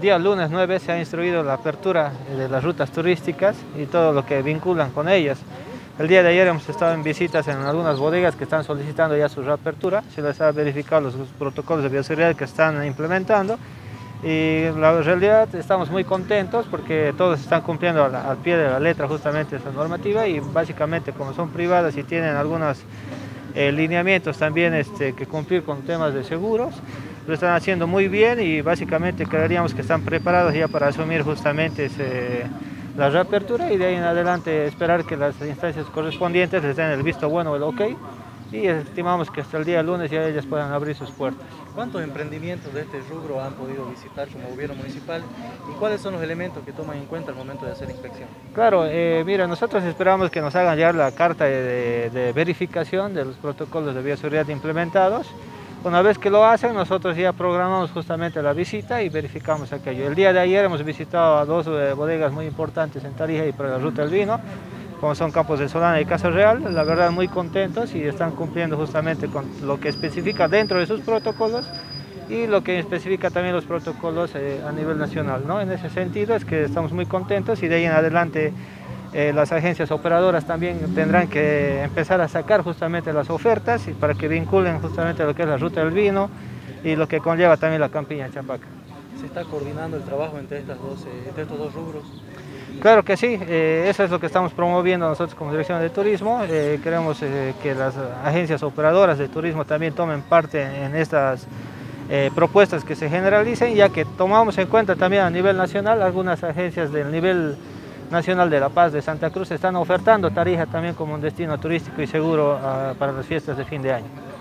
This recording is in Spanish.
día lunes 9 se ha instruido la apertura de las rutas turísticas y todo lo que vinculan con ellas. El día de ayer hemos estado en visitas en algunas bodegas que están solicitando ya su reapertura, se les ha verificado los protocolos de bioseguridad que están implementando y la realidad estamos muy contentos porque todos están cumpliendo al pie de la letra justamente esa normativa y básicamente como son privadas y tienen algunos lineamientos también que cumplir con temas de seguros, lo están haciendo muy bien y básicamente creeríamos que están preparados ya para asumir justamente la reapertura y de ahí en adelante esperar que las instancias correspondientes les den el visto bueno o el ok y estimamos que hasta el día lunes ya ellas puedan abrir sus puertas. ¿Cuántos emprendimientos de este rubro han podido visitar como gobierno municipal y cuáles son los elementos que toman en cuenta al momento de hacer inspección? Claro, mira, nosotros esperamos que nos hagan llegar la carta de verificación de los protocolos de bioseguridad implementados. Una vez que lo hacen, nosotros ya programamos justamente la visita y verificamos aquello. El día de ayer hemos visitado a dos bodegas muy importantes en Tarija y para la Ruta del Vino, como son Campos de Solana y Casa Real, la verdad muy contentos y están cumpliendo justamente con lo que especifica dentro de sus protocolos y lo que especifica también los protocolos a nivel nacional, ¿no? En ese sentido es que estamos muy contentos y de ahí en adelante las agencias operadoras también tendrán que empezar a sacar justamente las ofertas y para que vinculen justamente lo que es la Ruta del Vino y lo que conlleva también la Campiña Champaca. ¿Se está coordinando el trabajo entre estos dos rubros? Claro que sí, eso es lo que estamos promoviendo nosotros como Dirección de Turismo. Queremos que las agencias operadoras de turismo también tomen parte en estas propuestas que se generalicen, ya que tomamos en cuenta también a nivel nacional, algunas agencias del nivel nacional de La Paz, de Santa Cruz, están ofertando Tarija también como un destino turístico y seguro para las fiestas de fin de año.